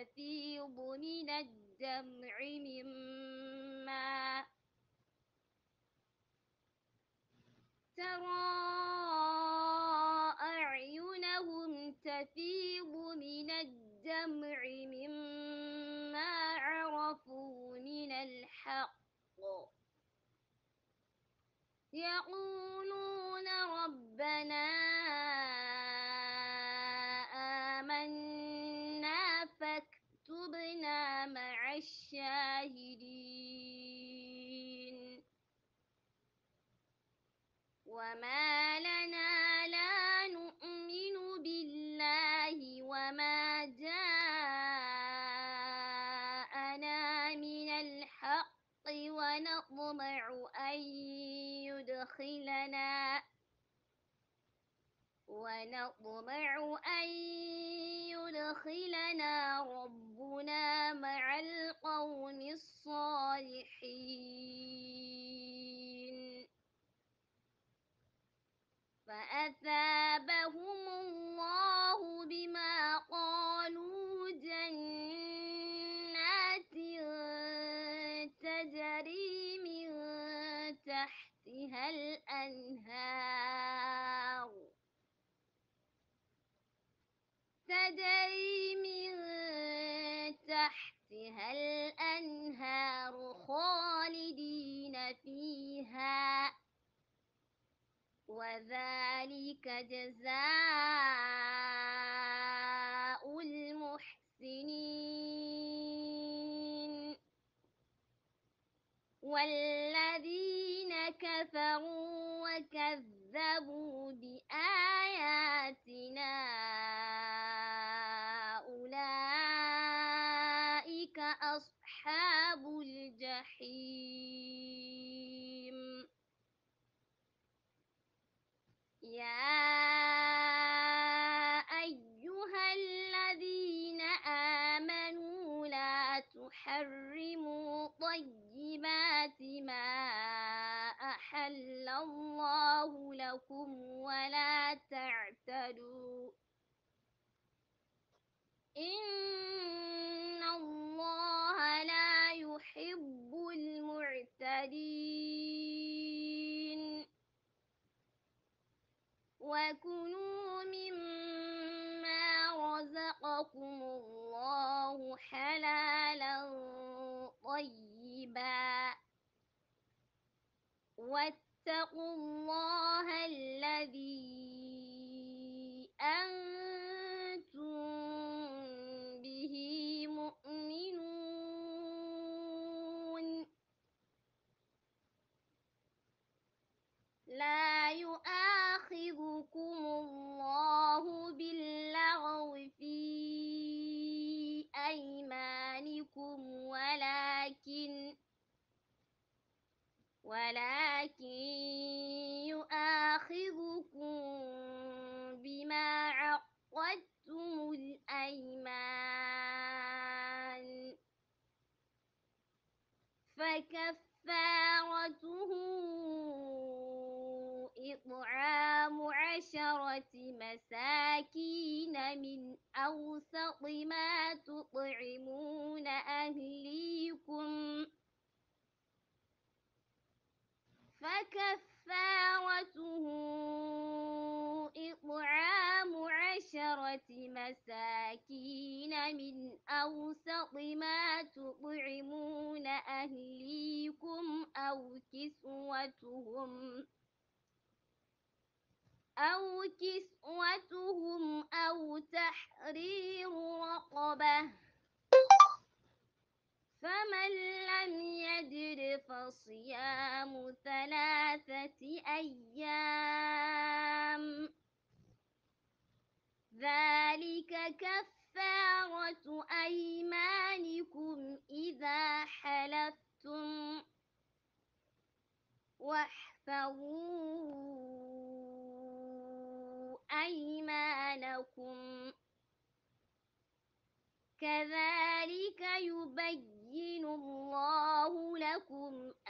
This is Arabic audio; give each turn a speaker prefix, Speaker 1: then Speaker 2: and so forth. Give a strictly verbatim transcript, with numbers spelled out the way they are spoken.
Speaker 1: تفيض من الدمع مما ترى أعينهم تفيض من الدمع مما عرفوا من الحق يقولون ربنا آمنا فاكتبنا مع الشاهدين وما لنا لا نؤمن بالله وما جاءنا من الحق ونطمع أن يدخلنا ونطمع أن يدخلنا ربنا مع القوم الصالحين فأثابهم الله بما قالوا جنات تجري من تحتها الأنهار تجري من تحتها الأنهار خالدين فيها وذلك جزاء المحسنين والذين كفروا وكذبوا بآياتنا أولئك أصحاب الجحيم يا أيها الذين آمنوا لا تحرموا طيبات ما أحل الله لكم ولا تعتدوا إن الله لا يحب المعتدين وكلوا مما رزقكم الله حلالا طيبا واتقوا الله الذي أنتم به مؤمنون لا يؤاخذكم الله باللغو في أيمانكم ولكن ولكن يؤاخذكم بما عقدتم الأيمان فكفارته إطعام عشرة مساكين من أوسط ما تطعمون أهليكم فكفارته إطعام عشرة مساكين من أوسط ما تطعمون أهليكم أو كسوتهم أو كسوتهم أو تحرير رقبة فمن لم يجد فصيام ثلاثة أيام ذلك كفارة أيمانكم إذا حلفتم واحفظوا أيمانكم كذلك يبين الله لكم